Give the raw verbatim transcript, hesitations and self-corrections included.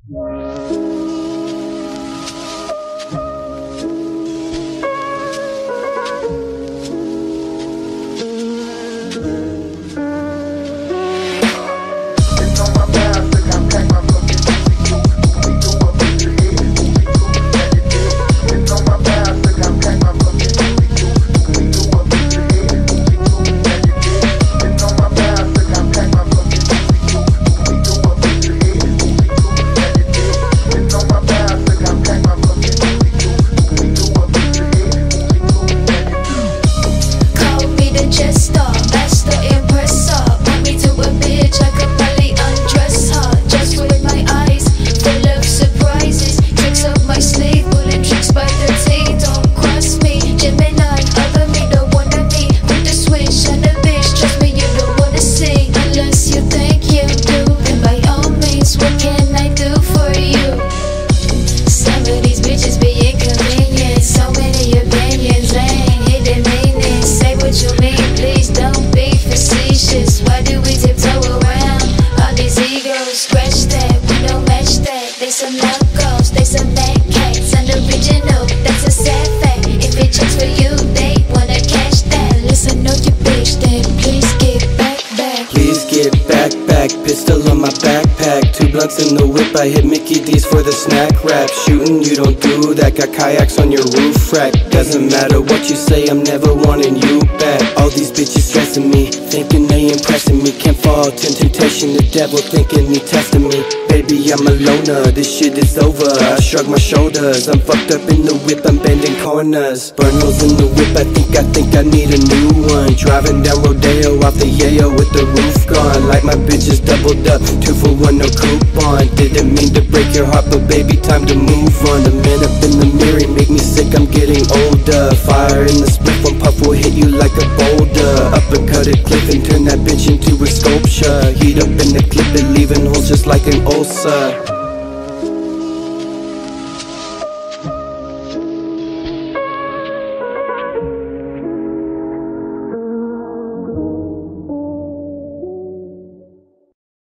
Pistol on my backpack, two blunts in the whip. I hit Mickey D's for the snack wrap. Shooting, you don't do that. Got kayaks on your roof rack. Doesn't matter what you say, I'm never wanting you back. All these bitches stressing me, thinking they impressing me. Can't fall to temptation, the devil thinking he testing me. Baby, I'm a loner, this shit is over. I shrug my shoulders, I'm fucked up in the whip, I'm bending corners. Burn holes in the whip, I think, I think I need a new one. Driving down Rodeo off the Yayo with the roof gone. Like my bitches doubled up, two for one, no coupon. Didn't mean to break your heart, but baby, time to move on. The man up in the mirror make me sick, I'm getting older. Fire in the split, one puff will hit you like a boulder. Uppercut it, cliff and turn that bitch into a sculpture. Heat up in the clip and leaving holes just like an ulcer.